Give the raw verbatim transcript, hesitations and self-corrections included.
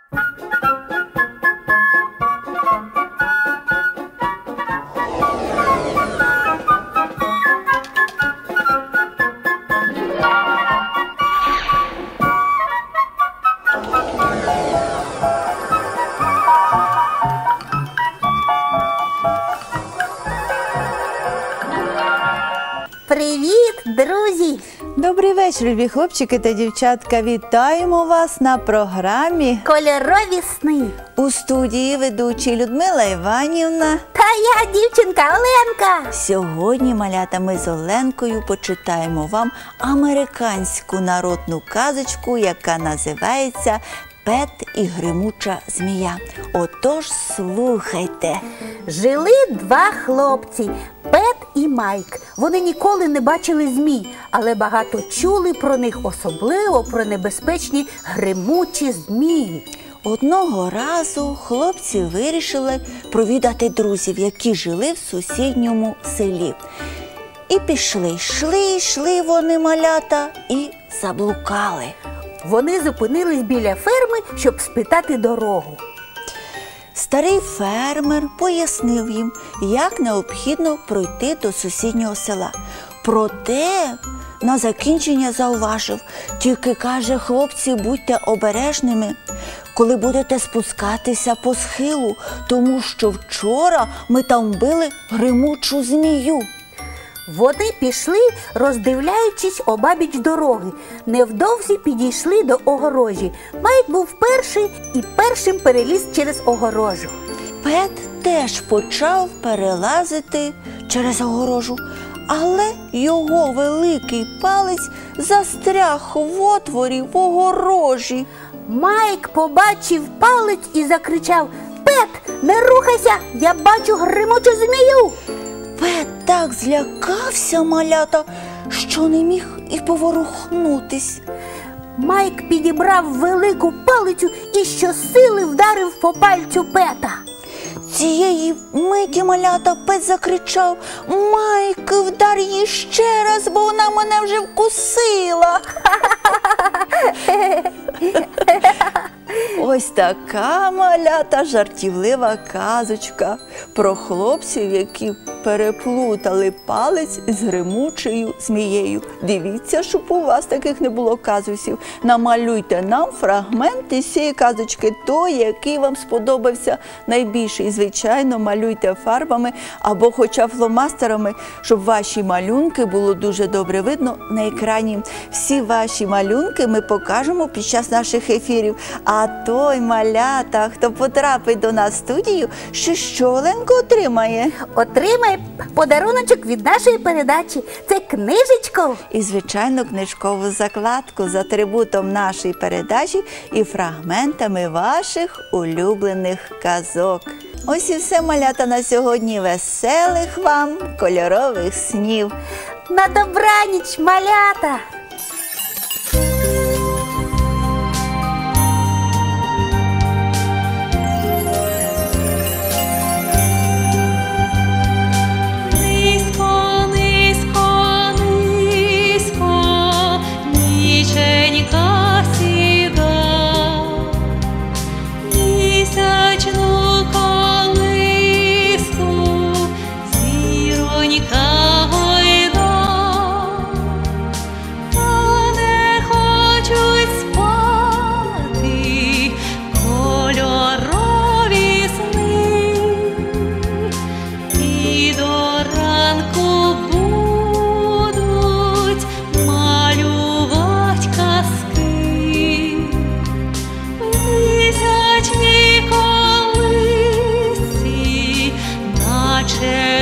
Привіт, друзі! Добрий вечір, любі хлопчики та дівчатка. Вітаємо вас на програмі Кольорові сни. У студії ведучі Людмила Іванівна та я, дівчинка Оленка. Сьогодні, малята, ми з Оленкою почитаємо вам американську народну казочку, яка називається «Пет і гримуча змія». Отож, слухайте. Жили два хлопці – Пет і Майк. Вони ніколи не бачили змій, але багато чули про них, особливо про небезпечні гримучі змії. Одного разу хлопці вирішили провідати друзів, які жили в сусідньому селі. І пішли, йшли, йшли вони, малята, і заблукали. Вони зупинились біля ферми, щоб спитати дорогу. Старий фермер пояснив їм, як необхідно пройти до сусіднього села. Проте на закінчення зауважив: тільки, каже, хлопці, будьте обережними, коли будете спускатися по схилу, тому що вчора ми там вбили гримучу змію. Вони пішли, роздивляючись обабіч дороги. Невдовзі підійшли до огорожі. Майк був перший і першим переліз через огорожу. Пет теж почав перелазити через огорожу, але його великий палець застряг в отворі в огорожі. Майк побачив палець і закричав: «Пет, не рухайся, я бачу гримучу змію!» Пет так злякався, малята, що не міг і поворухнутись. Майк підібрав велику палицю і щосили вдарив по пальцю Пета. Цієї миті, малята, Пет закричав: «Майк, вдар її ще раз, бо вона мене вже вкусила!» Ось така, малята, жартівлива казочка про хлопців, які переплутали палець з гримучою змією. Дивіться, щоб у вас таких не було казусів. Намалюйте нам фрагменти з цієї казочки, той, який вам сподобався найбільше. І, звичайно, малюйте фарбами або хоча б фломастерами, щоб ваші малюнки було дуже добре видно на екрані. Всі ваші малюнки ми покажемо під час наших ефірів. А той, малята, хто потрапить до нас в студію, що що, Оленко, отримає? Отримає подаруночок від нашої передачі. Це книжечко. І, звичайно, книжкову закладку з атрибутом нашої передачі і фрагментами ваших улюблених казок. Ось і все, малята, на сьогодні. Веселих вам кольорових снів. На добраніч, малята! Наче